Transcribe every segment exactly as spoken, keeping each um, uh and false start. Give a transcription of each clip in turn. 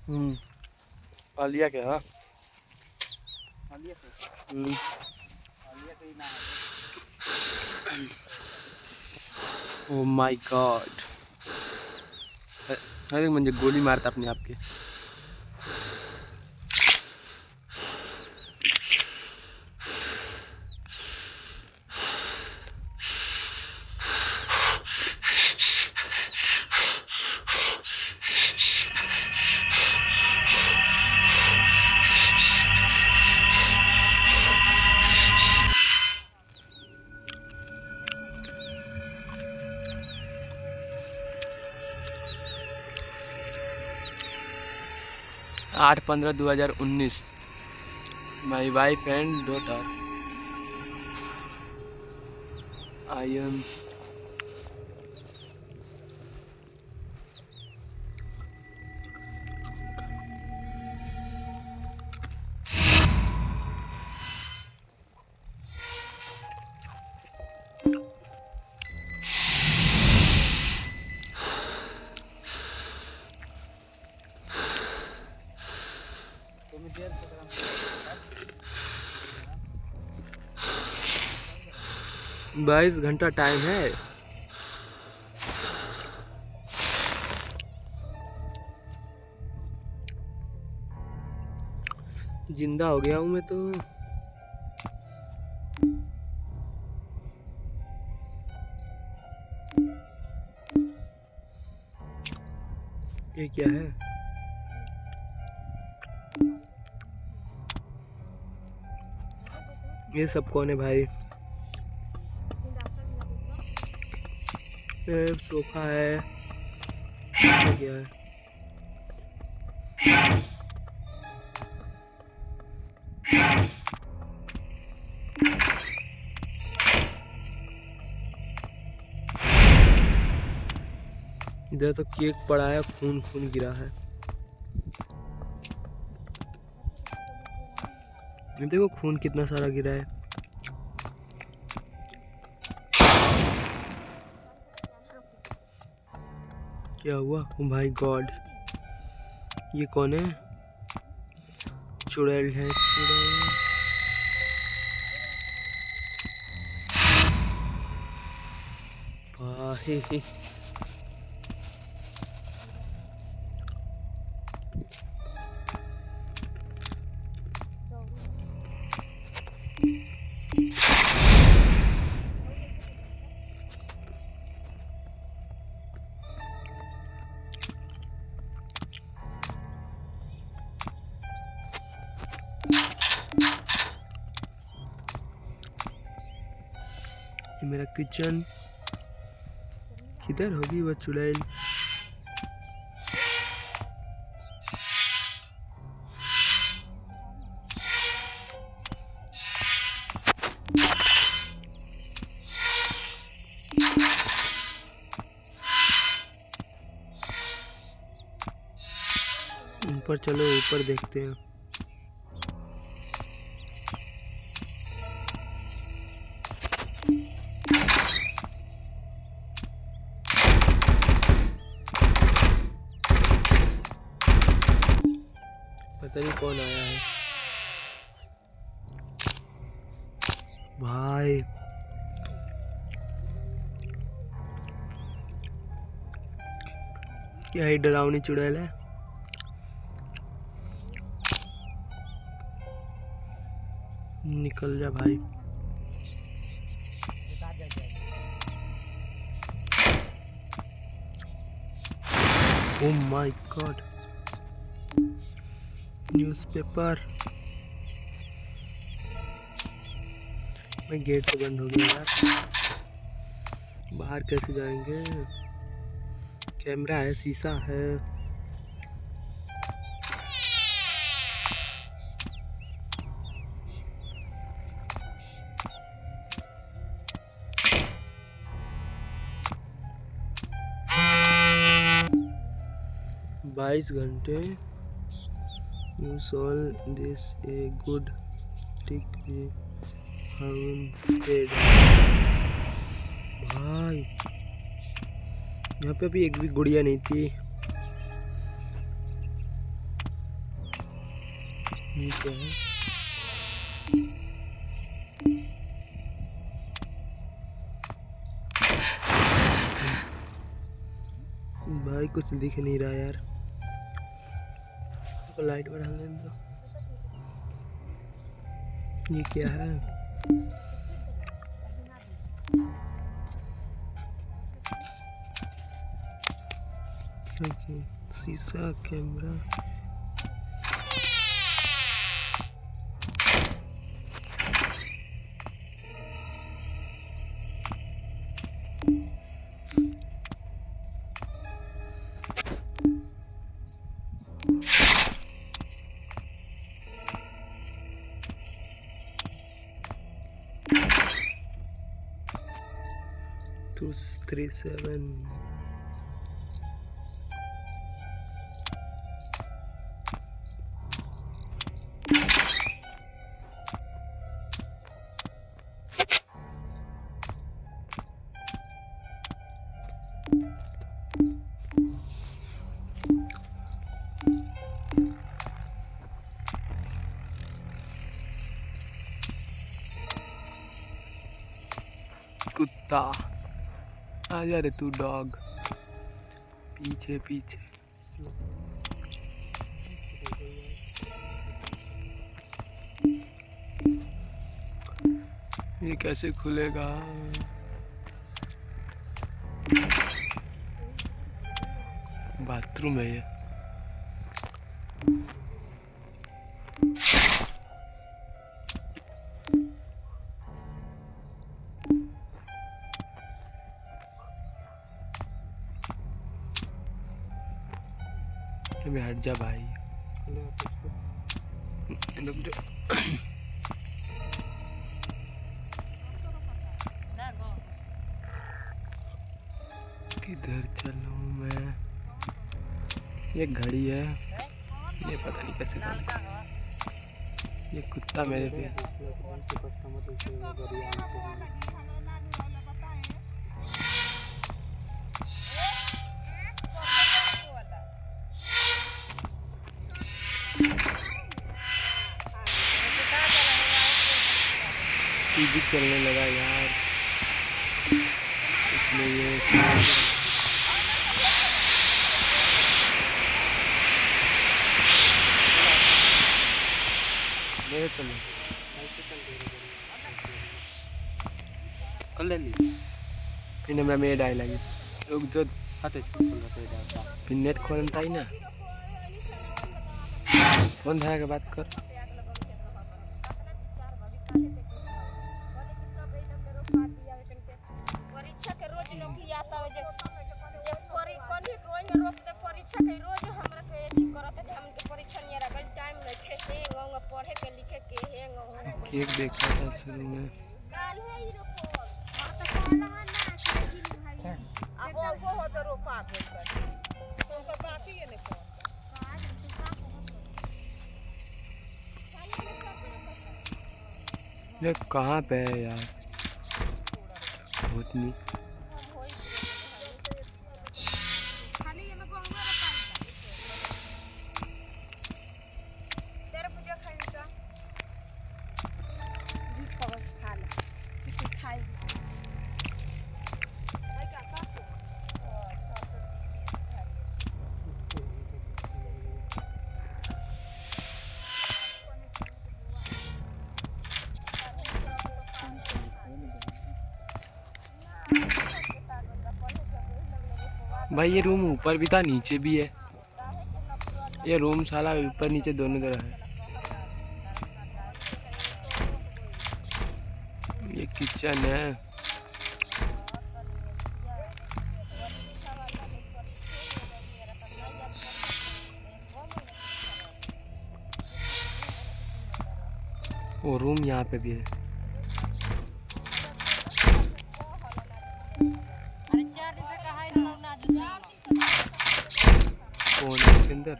हम्म आलिया के हाँ आलिया के हम्म आलिया के ही नाम है। ओ माय गॉड अरे मुझे गोली मारता अपने आप के। आठ पंद्रह दो हजार उन्नीस my wife and daughter I am बाईस घंटा टाइम है। जिंदा हो गया हूँ मैं तो। ये क्या है? ये सब कौन है भाई? ये सोफा है, ये क्या है? इधर तो केक पड़ा है, खून खून गिरा है। देखो खून कितना सारा गिरा है। क्या हुआ? ओ माय गॉड, ये कौन है? चुड़ैल है, चुड़ैल। भाई ये मेरा किचन। किधर होगी वो चुड़ैल? ऊपर चलो, ऊपर देखते हैं। पता नहीं कौन आया है भाई। क्या ही डरावनी चुड़ैल है। निकल जा भाई। Oh my god, newspaper. मैं गेट तो बंद हो गया यार, बाहर कैसे जाएंगे? कैमरा है, शीशा है। बाईस घंटे। You solve this a good trick भाई। यहाँ पे भी एक भी गुड़िया नहीं थी। ये क्या है? भाई कुछ दिख नहीं रहा यार, तो लाइट बढ़ा लें तो। ये क्या है? ओके, शीशा कैमरा। To three seven. कुत्ता आ जा रे तू डॉग, पीछे पीछे। ये कैसे खुलेगा? बाथरूम है ये। हट जा भाई, रुक जा। किधर चलूं मैं? ये घड़ी है, ये पता नहीं कैसे करना। ये कुत्ता मेरे पे। टीवी चलने लगा यार, इसमें ये मेरे तो नहीं कर लेनी। फिर हमरा मेड आई लगी, रुक जो हाथ से खोल रहा था, फिर नेट खोलता ही ना। फोन धरा के बात कर। परीक्षा के रोज लोग आता है, जे जे परी कोन भी कोई ने रोक दे परीक्षा के रोज हमरा के एथी करत है, जे हम के परीक्षा नहीं रहा टाइम नहीं खे हेंग होंगे पढ़े के लिखे के हेंग होंगे। केक देखा था शुरू में। काल है ई रोको और तो काला है ना भाई अब वो हो तो रोपा के तो उनका बाकी है नहीं यार। कहाँ पे है यार? बहुत नहीं। भाई ये रूम ऊपर भी था नीचे भी है। ये रूम साला ऊपर नीचे दोनों तरह है। ये किचन है। वो रूम यहाँ पे भी है। कौन है इसके अंदर?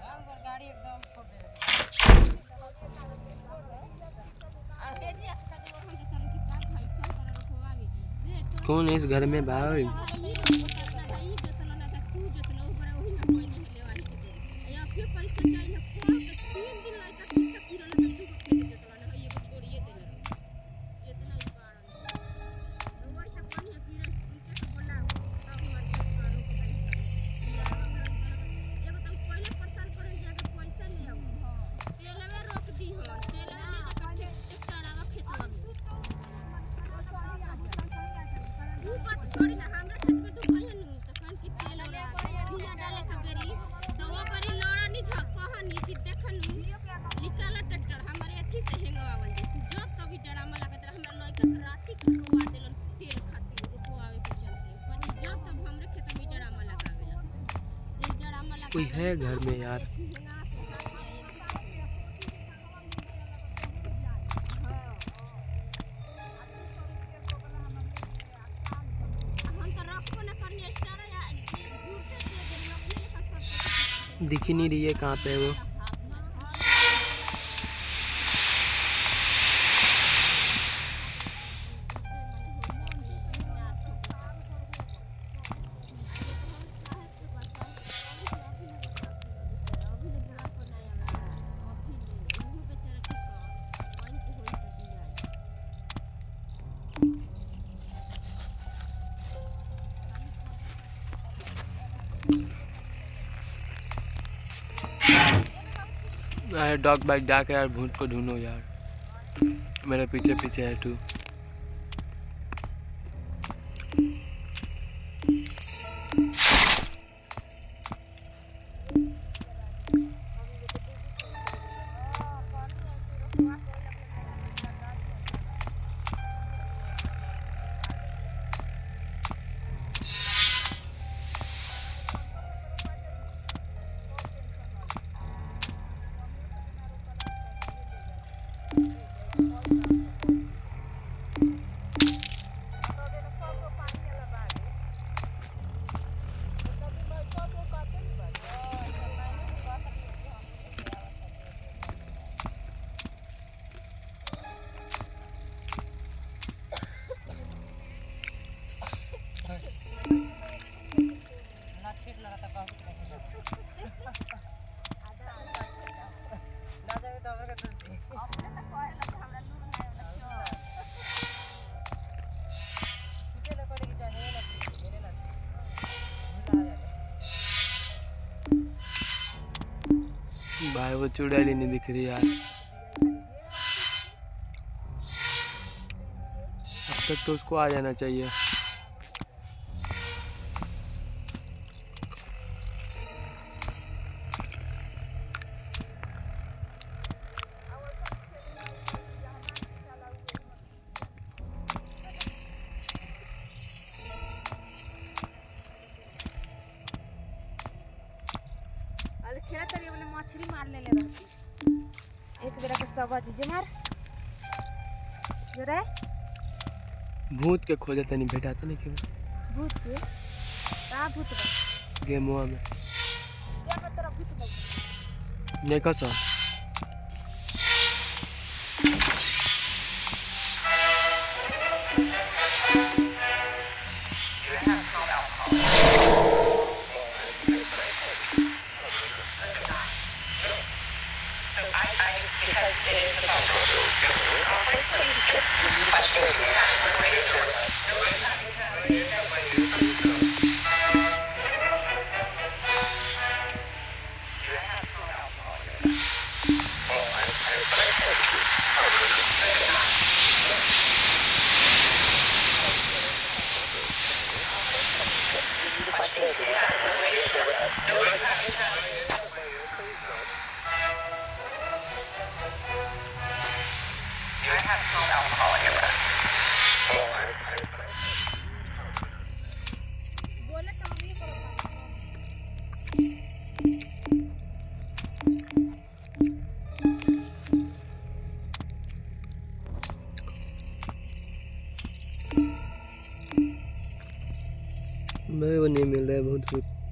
कौन है इस घर में भाई? ऊ बात छोड़ी ना हमरा खेत में डूबल है नु त कौन की तेल ले बिया डाले खबरी दवा बरी लड़ा नी झक कहानी की देखनु निकाला ट्रैक्टर हमारे अच्छी से हेंगवावल दे जब कभी ड्रामा लागत हमरा लइका राती खरवा देलन तेल खातिर रोपवावे के चलते पर जब तब हमरे खेत में ड्रामा लगावेला जे ड्रामा लगा कोई है घर में यार? दिख ही नहीं रही है कहाँ पे वो। अरे डॉग बाइक जाके यार भूत को ढूंढो यार, मेरे पीछे पीछे है तू। भाई वो चुड़ैल ही नहीं दिख रही यार। अब तक तो उसको आ जाना चाहिए। खेला तरी वाले मछली मार ले ले रहती एक बेरा के सब चीज मार जरे भूत के खोजे तनी भेटा तो नहीं क्यों? भूत के का भूत बा गेमवा में गेम में तेरा भूत बा नहीं कसो बोले तो हम ये करो मैं वो नहीं मिल रहा है बहुत कुछ।